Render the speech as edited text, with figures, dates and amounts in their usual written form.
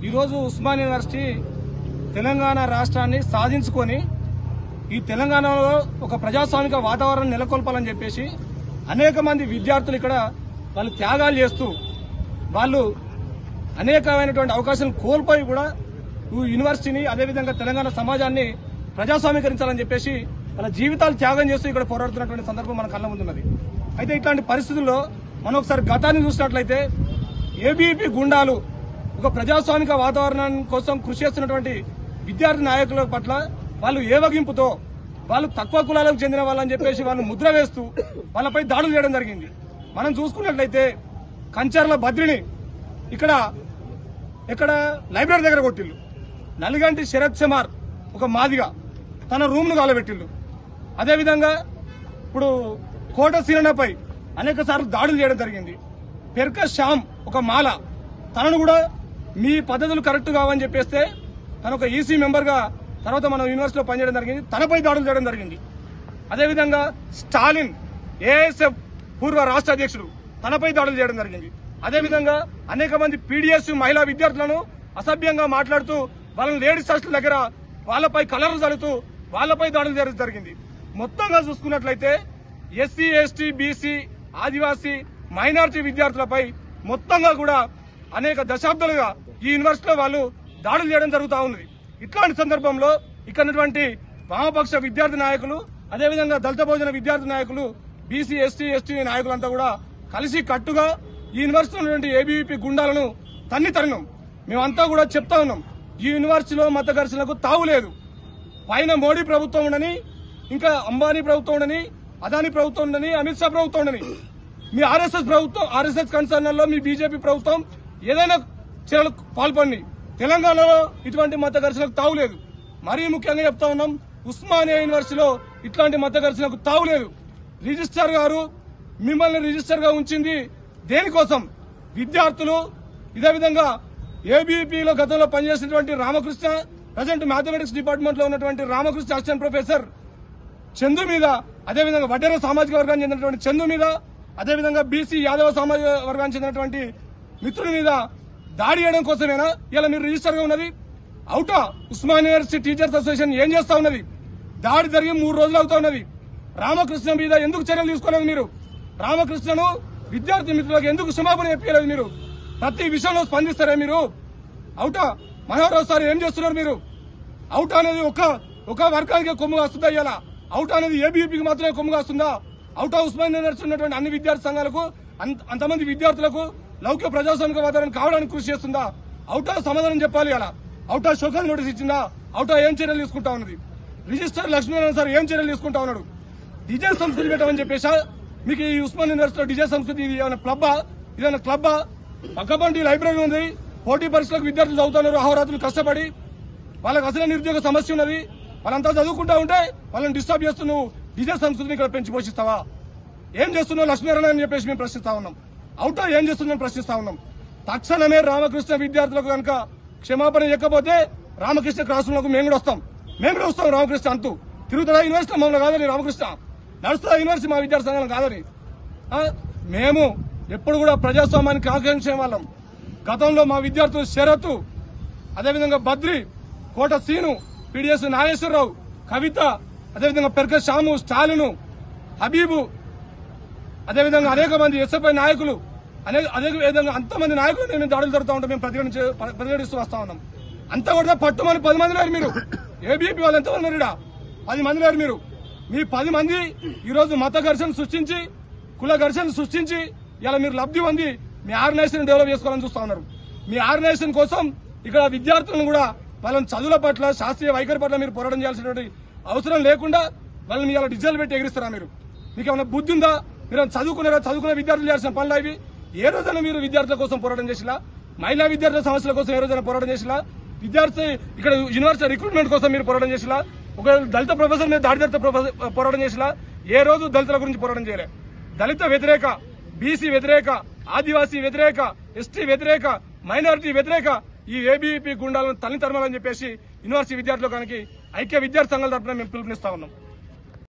ఈరోజు ఉస్మానియా యూనివర్సిటీ తెలంగాణ రాష్ట్రాన్ని సాధించుకొని ఈ తెలంగాణలో ఒక ప్రజాస్వామిక వాతావరణం నెలకొల్పాలని చెప్పేసి అనేక మంది విద్యార్థులు ఇక్కడ వాళ్ళు త్యాగాలు చేస్తూ వాళ్ళు అనేకమైనటువంటి అవకాశాలను కోల్పోయి కూడా యూనివర్సిటీని అదేవిధంగా తెలంగాణ సమాజాన్ని ప్రజాస్వామీకరించాలని చెప్పేసి వాళ్ళ జీవితాలు త్యాగం చేస్తూ ఇక్కడ పోరాడుతున్నటువంటి సందర్భం మన కళ్ళ ముందున్నది. అయితే ఇట్లాంటి పరిస్థితుల్లో మనం ఒకసారి గతాన్ని చూసినట్లయితే ఏబీవీపీ గుండాలు ఒక ప్రజాస్వామిక వాతావరణం కోసం కృషి చేస్తున్నటువంటి విద్యార్థి నాయకుల పట్ల వాళ్ళు ఏవగింపుతో వాళ్ళు తక్కువ కులాలకు చెందిన వాళ్ళని చెప్పేసి వాళ్ళు ముద్ర వేస్తూ వాళ్ళపై దాడులు చేయడం జరిగింది. మనం చూసుకున్నట్లయితే కంచర్ల బద్రిని ఇక్కడ లైబ్రరీ దగ్గర కొట్టిల్లు, నల్గంటి శరత్ కుమార్ ఒక మాదిగా తన రూమ్ ను కాలబెట్టిల్లు. అదేవిధంగా ఇప్పుడు కోట సీనపై అనేక సార్లు దాడులు చేయడం జరిగింది. పెర్క శ్యామ్ ఒక మాల తనను కూడా మీ పద్ధతులు కరెక్ట్ కావని చెప్పేస్తే తన ఒక ఈసీ మెంబర్ గా తర్వాత మనం యూనివర్సిటీలో పనిచేయడం జరిగింది, తనపై దాడులు చేయడం జరిగింది. అదేవిధంగా స్టాలిన్ ఏఎస్ఎఫ్ పూర్వ రాష్ట్ర అధ్యక్షుడు తనపై దాడులు చేయడం జరిగింది. అదేవిధంగా అనేక మంది పీడీఎస్ మహిళా విద్యార్థులను అసభ్యంగా మాట్లాడుతూ వాళ్ళని లేడీస్ హాస్టల్ దగ్గర వాళ్ళపై కలర్లు చల్లుతూ వాళ్ళపై దాడులు చేయడం జరిగింది. మొత్తంగా చూసుకున్నట్లయితే SC ST BC Adivasi minority విద్యార్థులపై మొత్తంగా కూడా అనేక దశాబ్దాలుగా ఈ యూనివర్సిటీలో వాళ్ళు దాడులు చేయడం జరుగుతూ ఉంది. ఇట్లాంటి సందర్భంలో ఇక్కడ వామపక్ష విద్యార్థి నాయకులు అదేవిధంగా దళిత బహుజన విద్యార్థి నాయకులు బీసీ ఎస్టీ నాయకులంతా కూడా కలిసి కట్టుగా ఈ యూనివర్సిటీ ఉన్నటువంటి ఏబీవీపీ గుండాలను తరినాం. మేమంతా కూడా చెప్తా ఉన్నాం, ఈ యూనివర్సిటీలో మత ఘర్షణలకు తావులేదు. పైన మోడీ ప్రభుత్వం ఉండని, ఇంకా అంబానీ ప్రభుత్వం ఉండని, అదానీ ప్రభుత్వం ఉండని, అమిత్ షా ప్రభుత్వం ఉండని, మీ ఆర్ఎస్ఎస్ ప్రభుత్వం ఆర్ఎస్ఎస్ కన్సర్న్లో మీ బీజేపీ ప్రభుత్వం ఏదైనా చర్యలు పాల్పడి తెలంగాణలో ఇటువంటి మత ఘర్షణకు తావులేదు. మరీ ముఖ్యంగా చెప్తా ఉన్నాం, ఉస్మానియా యూనివర్సిటీలో ఇట్లాంటి మత ఘర్షణకు తావులేదు. రిజిస్ట్రార్ గారు మిమ్మల్ని రిజిస్టర్ గా ఉంచింది దేనికోసం? విద్యార్థులు ఇదే విధంగా ఏబీవీపీలో గతంలో పనిచేసినటువంటి రామకృష్ణ, ప్రజెంట్ మ్యాథమెటిక్స్ డిపార్ట్మెంట్ లో ఉన్నటువంటి రామకృష్ణ అసిస్టెంట్ ప్రొఫెసర్ చందు మీద, అదేవిధంగా వడ్డేర సామాజిక వర్గానికి చెందినటువంటి చందు మీద, అదేవిధంగా బీసీ యాదవ సామాజిక వర్గానికి చెందినటువంటి మిత్రుల మీద దాడి చేయడం కోసమేనా ఇలా మీరు రిజిస్టర్ గా ఉన్నది? OUTA Osmania university teachers association ఏం చేస్తా ఉన్నది? దాడి జరిగి 3 రోజులు అవుతా ఉన్నది. రామకృష్ణ మీద ఎందుకు చర్యలు తీసుకోలేదు మీరు? రామకృష్ణను విద్యార్థి మిత్రులకు ఎందుకు క్షమాపణ చెప్పలేదు మీరు? ప్రతి విషయంలో స్పందిస్తారే మీరు? అవుటా మనోహర్ సార్ ఏం చేస్తున్నారు మీరు? అవుటా అనేది ఒక వర్గానికి కొమ్ముగా వస్తుందా? ఇలా అవుటా అనేది ఏబీవీపీకి మాత్రమే కొమ్ముగా వస్తుందా? అవుటా ఉస్మానియా యూనివర్సిటీ ఉన్నటువంటి అన్ని విద్యార్థి సంఘాలకు అంతమంది విద్యార్థులకు లౌకిక ప్రజాస్వామిక వాతావరణం కావడానికి కృషి చేస్తుందా? అవుటా సమాధానం చెప్పాలి. అలా అవుటా షోకాజ్ నోటీస్ ఇచ్చిందా? అవుటా ఏం చర్యలు తీసుకుంటా ఉన్నది? రిజిస్టర్ లక్ష్మీనారాయణ సార్ ఏం చర్యలు తీసుకుంటా ఉన్నాడు? డిజే సంస్కృతి పెట్టమని చెప్పేసా మీకు ఈ ఉస్మానియా యూనివర్సిటీలో డిజే సంస్కృతి ఇది ఏమైనా క్లబ్బా? ఇదైనా క్లబ్బా? పక్కబంటి లైబ్రరీ ఉంది, పోటీ పరీక్షలకు విద్యార్థులు చదువుతున్నారు అహోరాత్రులు కష్టపడి, వాళ్ళకి అసలు నిరుద్యోగ సమస్య ఉన్నది, వాళ్ళంతా చదువుకుంటా ఉంటే వాళ్ళని డిస్టర్బ్ చేస్తూ నువ్వు డిజే సంస్కృతిని ఇక్కడ పెంచి పోషిస్తావా? ఏం చేస్తున్నావు లక్ష్మీనారాయణ అని చెప్పేసి మేము ప్రశ్నిస్తా ఉన్నాం. అవుటా ఏం చేస్తుందని ప్రశ్నిస్తా ఉన్నాం. తక్షణమే రామకృష్ణ విద్యార్థులకు కనుక క్షమాపణ ఇవ్వకపోతే రామకృష్ణ క్లాస్ రూమ్లకు మేము కూడా వస్తాం. రామకృష్ణ అంటూ తిరుగుతారా యూనివర్సిటీ? మమ్మల్ని కాదని రామకృష్ణ నడుస్తుందా యూనివర్సిటీ? మా విద్యార్థి సంఘాలను కాదని. మేము ఎప్పుడు కూడా ప్రజాస్వామ్యానికి ఆకాంక్షించే వాళ్ళం. గతంలో మా విద్యార్థులు శరత్, అదేవిధంగా బద్రి, కోట సీను, పీడీఎస్ నాగేశ్వరరావు, కవిత, అదేవిధంగా పెర్క శ్యాము, స్టాలిను, హబీబు, అదేవిధంగా అనేక మంది ఎస్ఎఫ్ఐ నాయకులు, అదేవిధంగా అంతమంది నాయకులు మేము దాడులు జరుగుతూ ఉంటాం. మేము ప్రతిఘటిస్తూ వస్తా ఉన్నాం. అంతా కూడా పట్టుమని 10 మంది లేరు మీరు. ఏబీవీపీ వాళ్ళు ఎంతమంది లేరు? 10 మంది లేరు మీరు. మీ 10 మంది ఈరోజు మత ఘర్షణ సృష్టించి, కుల ఘర్షణ సృష్టించి ఇలా మీరు లబ్ధి పొంది మీ ఆర్గనైజేషన్ డెవలప్ చేసుకోవాలని చూస్తా ఉన్నారు. మీ ఆర్గనైజేషన్ కోసం ఇక్కడ విద్యార్థులను కూడా వాళ్ళని చదువుల పట్ల, శాస్త్రీయ వైఖరి పట్ల మీరు పోరాటం చేయాల్సినటువంటి అవసరం లేకుండా వాళ్ళని ఇలా డిజిటల్ పెట్టి ఎగిరిస్తారా మీరు? మీకు ఏమైనా బుద్ధి ఉందా? మీరు చదువుకునే విద్యార్థులు చేయాల్సిన పనులు అవి. ఏ రోజైనా మీరు విద్యార్థుల కోసం పోరాటం చేసిలా? మహిళా విద్యార్థుల సమస్యల కోసం ఏ రోజైనా పోరాటం చేసిలా? విద్యార్థి ఇక్కడ యూనివర్సిటీ రిక్రూట్మెంట్ కోసం మీరు పోరాటం చేసిలా? ఒక దళిత ప్రొఫెసర్ మీద దాడి జరిగితే పోరాటం చేసిలా? ఏ రోజు దళితుల గురించి పోరాటం చేయలే. దళిత వ్యతిరేక, బీసీ వ్యతిరేక, ఆదివాసీ వ్యతిరేక, ఎస్టీ వ్యతిరేక, మైనారిటీ వ్యతిరేక ఈ ఏబీవీపీ గుండాలను తరమాలని చెప్పేసి యూనివర్సిటీ విద్యార్థులు కానీ ఐక్య విద్యార్థి సంఘాల తరఫున మేము పిలుపునిస్తా ఉన్నాం.